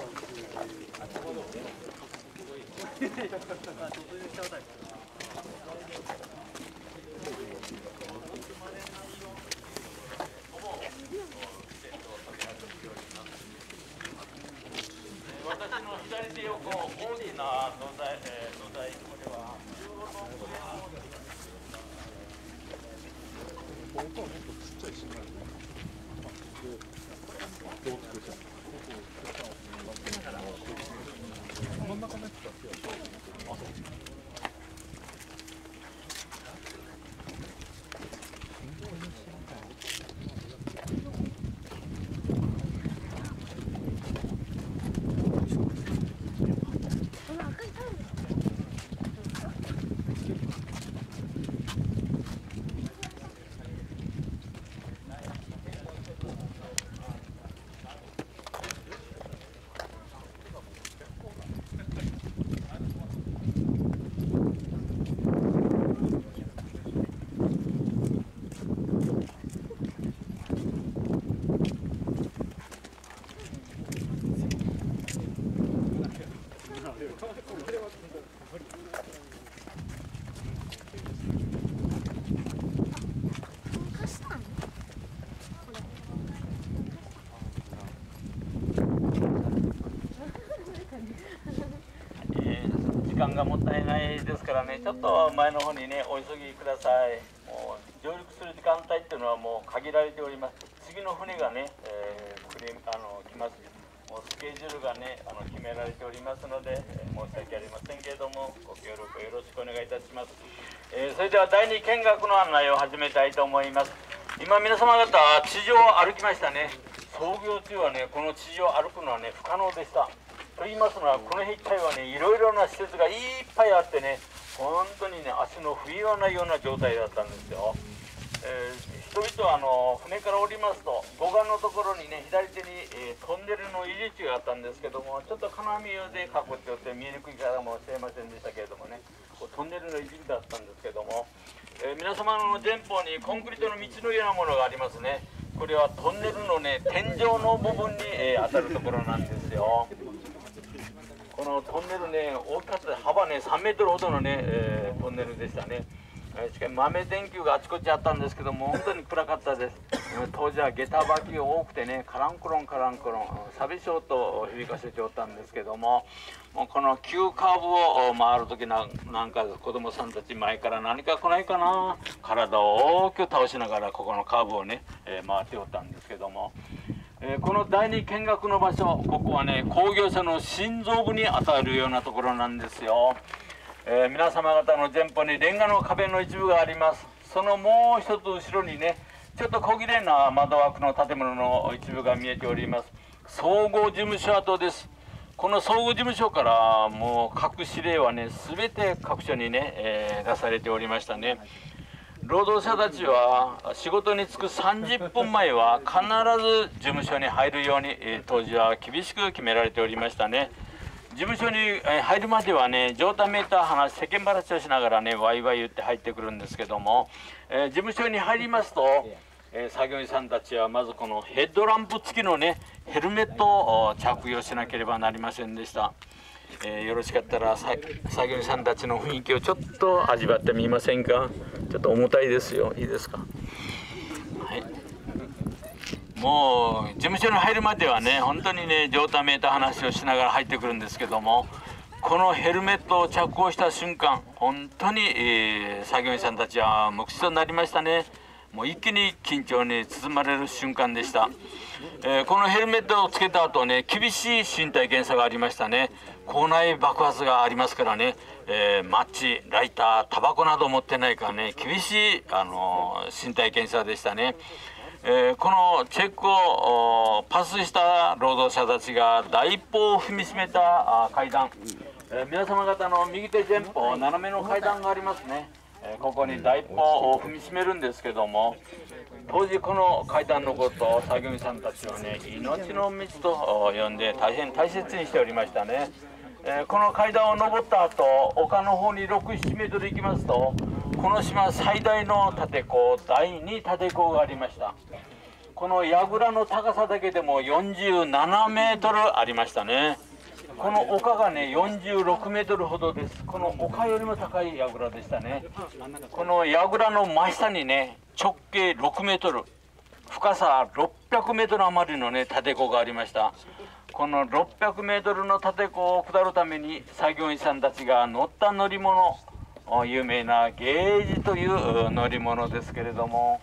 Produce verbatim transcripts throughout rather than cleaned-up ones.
私の左手横、大きな土台、えー、土台、これは本当はもっとちっちゃい島で、どう作っちゃう真ん中のやつだけはあ、そう時間がもったいないですからね、ちょっと前の方にね、お急ぎください。もう上陸する時間帯っていうのはもう限られております。次の船がね、えー、来るあの来ます。もうスケジュールがね、あの決められておりますので、えー、申し訳ありませんけれども、ご協力よろしくお願いいたします。えー、それではだいに見学の案内を始めたいと思います。今皆様方、地上を歩きましたね。操業中はね、この地上を歩くのはね、不可能でした。と言いますのは、この一帯はね、いろいろな施設がいっぱいあってね、本当にね、足の踏み合わないような状態だったんですよ。えー、人々はあの船から降りますと、護岸のところにね、左手に、えー、トンネルの入り口があったんですけども、ちょっと金網で囲っておって見えにくい方もしれませんでしたけれどもね、こうトンネルの入り口だったんですけども、えー、皆様の前方にコンクリートの道のようなものがありますね。これはトンネルのね、天井の部分に、えー、当たるところなんですよ。このトンネルね、大きかった幅ね、さんメートルほどのね、えー、トンネルでしたね。えー、しかも豆電球があちこちあったんですけども、本当に暗かったです。当時は下駄履きが多くてね、カランコロンカランコロン、寂しょうと響かせておったんですけども、もうこの急カーブを回るときななんか子供さんたち前から何か来ないかな、体を大きく倒しながらここのカーブをね、えー、回っておったんですけども。えー、このだいに見学の場所、ここはね、工業者の心臓部に当たるようなところなんですよ。えー、皆様方の前方にレンガの壁の一部があります。そのもう一つ後ろにね、ちょっと小綺麗な窓枠の建物の一部が見えております。総合事務所跡です。この総合事務所からもう各指令はね、全て各所にね、えー、出されておりましたね。労働者たちは仕事に就くさんじゅっぷんまえは必ず事務所に入るように、えー、当時は厳しく決められておりましたね。事務所に入るまではね、状態メーター話、世間話をしながらね、ワイワイ言って入ってくるんですけども、えー、事務所に入りますと、えー、作業員さんたちはまずこのヘッドランプ付きのね、ヘルメットを着用しなければなりませんでした。えー、よろしかったら作業員さんたちの雰囲気をちょっと味わってみませんか。ちょっと重たいですよ。いいですか。はい。もう事務所に入るまではね、本当にね、状態メーター話をしながら入ってくるんですけども、このヘルメットを着用した瞬間、本当に、えー、作業員さんたちは無口となりましたね。もう一気に緊張に包まれる瞬間でした。えー、このヘルメットをつけた後ね、厳しい身体検査がありましたね。校内爆発がありますからね、えー、マッチ、ライター、タバコなど持ってないからね、厳しい、あのー、身体検査でしたね。えー、このチェックをパスした労働者たちが第一歩を踏みしめた階段、えー、皆様方の右手前方、斜めの階段がありますね。えー、ここに第一歩を踏みしめるんですけども、当時この階段のことを作業員さんたちはね、命の道と呼んで大変大切にしておりましたね。えー、この階段を登った後、丘の方にろく、ななメートル行きますと、この島最大の立て坑、だいに立て坑がありました。 この櫓の高さだけでもよんじゅうななメートルありましたね。この丘がねよんじゅうろくメートルほどです。この丘よりも高い櫓でしたね。この櫓の真下にね直径ろくメートル、深さろっぴゃくメートル余りのね立て坑がありました。このろっぴゃくメートルの立て坑を下るために作業員さんたちが乗った乗り物、有名なゲージという乗り物ですけれども、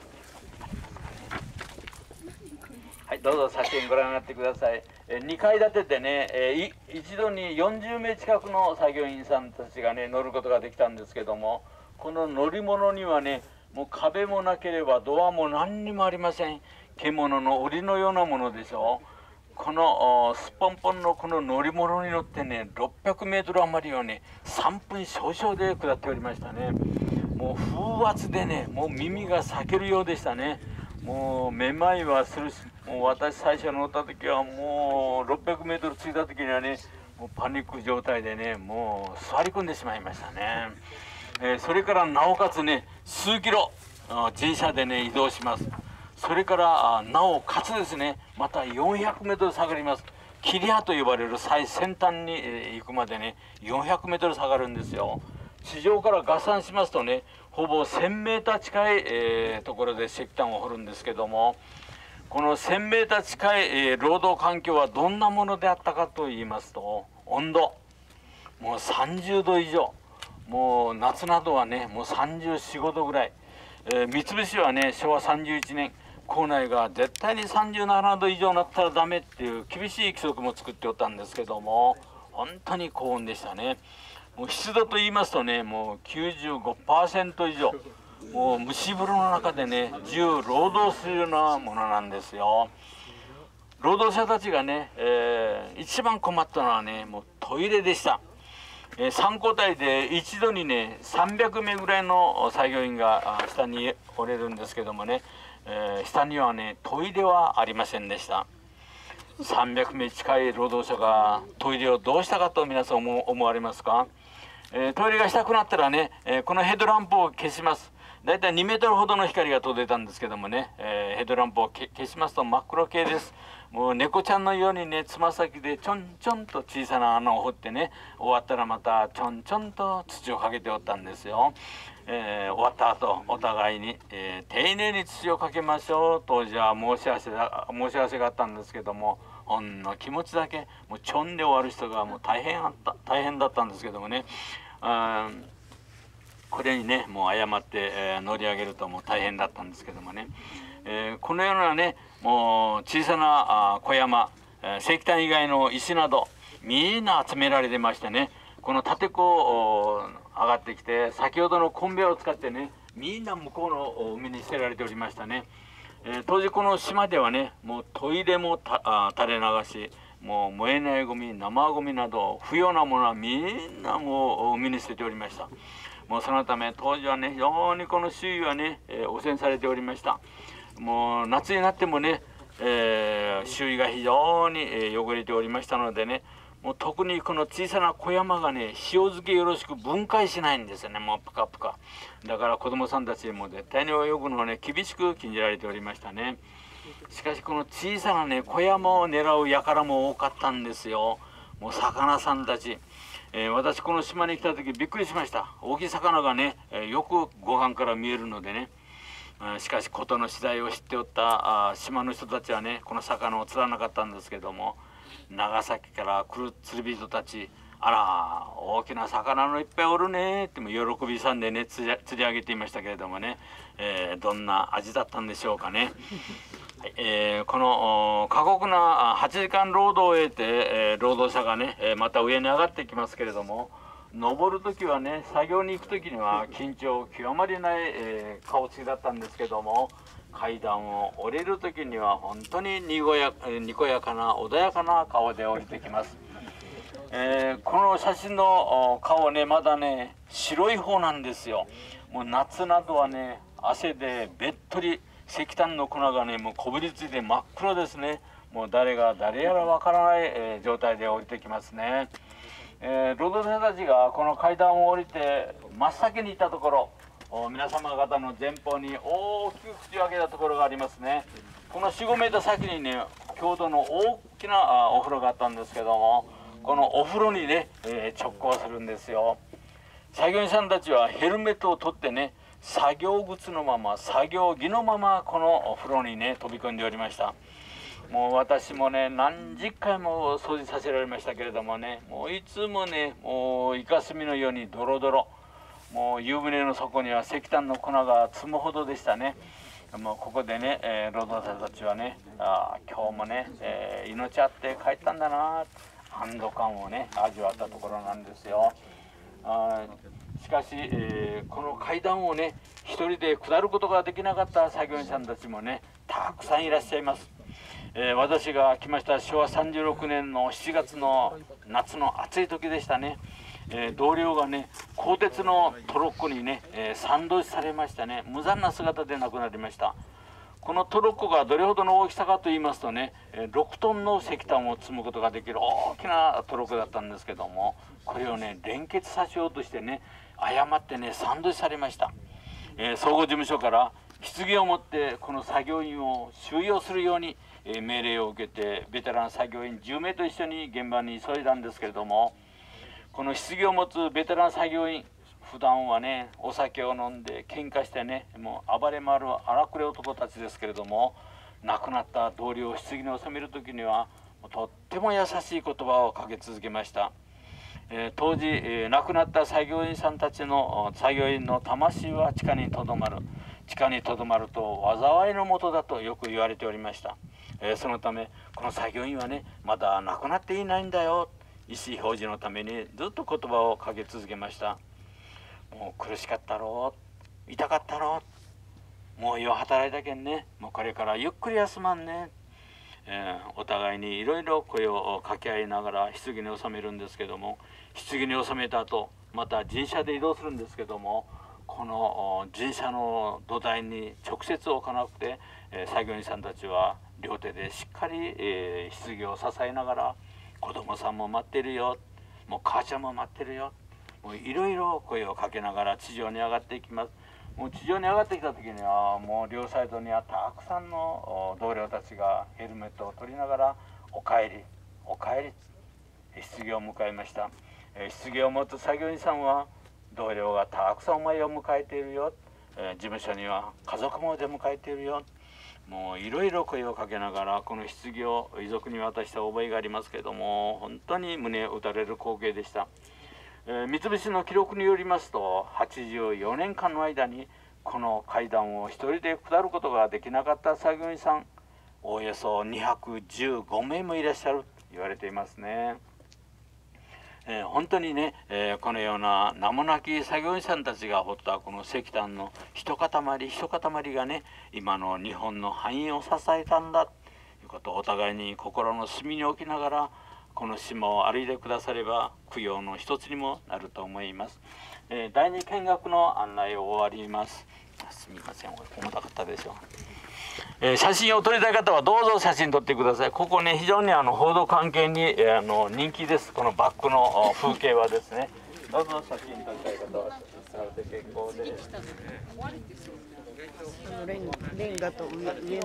はい、どうぞ写真ご覧になってください。にかい建てでね、一度によんじゅうめい近くの作業員さんたちがね乗ることができたんですけども、この乗り物にはねもう壁もなければドアも何にもありません。獣の檻のようなものでしょう。このすっぽんぽんのこの乗り物に乗ってねろっぴゃくメートル余りをねさんぷん少々で下っておりましたね。もう風圧でねもう耳が裂けるようでしたね。もうめまいはするし、もう私最初乗った時はもうろっぴゃくメートル着いた時にはねもうパニック状態でねもう座り込んでしまいましたね。えー、それからなおかつね数キロ人車でね移動します。それからなおかつですねまたよんひゃくメートル下がります。キリアと呼ばれる最先端に行くまでねよんひゃくメートル下がるんですよ。地上から合算しますとねほぼせんメーター近い、えー、ところで石炭を掘るんですけども、このせんメーター近い、えー、労働環境はどんなものであったかと言いますと、温度もうさんじゅうど以上、もう夏などはねもうさんじゅうよん、ごどぐらい、えー、三菱はねしょわさんじゅういちねん構内が絶対にさんじゅうななど以上になったらダメっていう厳しい規則も作っておったんですけども、本当に高温でしたね。もう湿度と言いますとねもう きゅうじゅうごパーセント 以上、もう蒸し風呂の中でね重労働するようなものなんですよ。労働者たちがね、えー、一番困ったのはねもうトイレでした。えー、さん交代で一度にねさんびゃくめいぐらいの作業員が下におれるんですけどもね、えー、下にはねトイレはありませんでした。さんびゃくめい近い労働者がトイレをどうしたかと皆さん思思われますか。えー、トイレがしたくなったらね、えー、このヘッドランプを消します。だいたいにメートルほどの光が届いたんですけどもね、えー、ヘッドランプを消しますと真っ黒系です。もう猫ちゃんのようにねつま先でちょんちょんと小さな穴を掘ってね、終わったらまたちょんちょんと土をかけておったんですよ。えー、終わった後お互いに、えー、丁寧に土をかけましょう当時は申し合わせだ申し合わせがあったんですけども、ほんの気持ちだけもうちょんで終わる人がもう大変あった大変だったんですけどもね、あこれにねもう誤って、えー、乗り上げるともう大変だったんですけどもね、えー、このようなねもう小さなあ小山、えー、石炭以外の石などみんな集められてましてね、この立て坑上がってきて先ほどのコンベヤーを使ってねみんな向こうの海に捨てられておりましたね。えー、当時この島ではねもうトイレもたあ垂れ流し、もう燃えないゴミ生ゴミなど不要なものはみんなもう海に捨てておりました。もうそのため当時はね非常にこの周囲はね、えー、汚染されておりました。もう夏になってもね、えー、周囲が非常に、えー、汚れておりましたのでね、もう特にこの小さな小山がね塩漬けよろしく分解しないんですよね。もうプカプカだから子供さんたちも絶対に泳ぐのをね厳しく禁じられておりましたね。しかしこの小さなね小山を狙う輩も多かったんですよ。もう魚さんたち、えー、私この島に来た時びっくりしました。大きい魚がね、えー、よく護岸から見えるのでね、しかし事の次第を知っておったあ島の人たちはねこの魚を釣らなかったんですけども、長崎から来る釣り人たち、あら大きな魚のいっぱいおるねっても喜びさんでね釣り釣り上げていましたけれどもね、えー、どんな味だったんでしょうかね。はい、えー、この過酷なはちじかん労働を得て、えー、労働者がねまた上に上がってきますけれども、登る時はね作業に行く時には緊張極まりない、えー、顔つきだったんですけども、階段を降りる時には本当ににこや、にこやかな穏やかな顔で降りてきます。えー、この写真の顔ねまだね白い方なんですよ。もう夏などはね汗でべっとり石炭の粉がねもうこびりついて真っ黒ですね。もう誰が誰やらわからない、えー、状態で降りてきますね。えー、労働者たちがこの階段を降りて真っ先に行ったところ、皆様方の前方に大きく口を開けたところがありますね。 このよん、ごメーター先にね郷土の大きなあお風呂があったんですけども、このお風呂にね、えー、直行するんですよ。作業員さんたちはヘルメットを取ってね、作業靴のまま作業着のままこのお風呂にね飛び込んでおりました。もう私もね何十回も掃除させられましたけれどもね、もういつもねもうイカスミのようにドロドロ、もう湯船の底には石炭の粉が積むほどでしたね。もうここでね、えー、労働者たちはね、あ今日もね、えー、命あって帰ったんだな安堵感をね味わったところなんですよ。あしかし、えー、この階段をね一人で下ることができなかった作業員さんたちもねたくさんいらっしゃいます。えー、私が来ましたしょうわさんじゅうろくねんのしちがつの夏の暑い時でしたね。えー、同僚がね鋼鉄のトロッコにね、えー、サンドイッチされましたね。無残な姿で亡くなりました。このトロッコがどれほどの大きさかと言いますとね、ろくトンの石炭を積むことができる大きなトロッコだったんですけども、これをね連結させようとしてね誤ってねサンドイッチされました。えー、総合事務所から棺を持ってこの作業員を収容するように、えー、命令を受けてベテラン作業員じゅうめいと一緒に現場に急いだんですけれども、この棺を持つベテラン作業員、普段はねお酒を飲んで喧嘩してねもう暴れ回る荒くれ男たちですけれども、亡くなった同僚を棺に納める時にはとっても優しい言葉をかけ続けました。えー、当時、えー、亡くなった作業員さんたちの作業員の魂は地下にとどまる、地下にとどまると災いのもとだとよく言われておりました。えー、そのためこの作業員はねまだ亡くなっていないんだよ、意思表示のためにずっと言葉をかけ続けました。もう苦しかったろう、痛かったろう、もうよう働いたけんね、もうこれからゆっくり休まんね、えー、お互いにいろいろ声を掛け合いながら棺に納めるんですけども、棺に納めた後また人車で移動するんですけども、この人車の土台に直接置かなくて、えー、作業員さんたちは両手でしっかり、えー、棺を支えながら、子供さんも待ってるよ、もう母ちゃんも待ってるよ、もういろいろ声をかけながら地上に上がっていきます。もう地上に上がってきた時にはもう両サイドにはたくさんの同僚たちがヘルメットを取りながら「おかえりおかえり」棺を迎えました。棺を持つ作業員さんは同僚がたくさんお前を迎えているよ、事務所には家族も出迎えているよ、もういろいろ声をかけながらこの棺を遺族に渡した覚えがありますけれども、本当に胸を打たれる光景でした。えー、三菱の記録によりますとはちじゅうよねんかんの間にこの階段を一人で下ることができなかった作業員さんおよそにひゃくじゅうごめいもいらっしゃると言われていますね。えー、本当にね、えー、このような名もなき作業員さんたちが掘ったこの石炭の一塊一塊がね今の日本の繁栄を支えたんだということをお互いに心の隅に置きながらこの島を歩いてくだされば供養の一つにもなると思います。えー、だいに見学の案内を終わります。すみません、重たかったでしょう。えー、写真を撮りたい方はどうぞ写真撮ってください。ここね非常にあの報道関係に、えー、あの人気です。このバックの風景はですね。どうぞ写真撮りたい方は写真撮って結構です。 レンガと上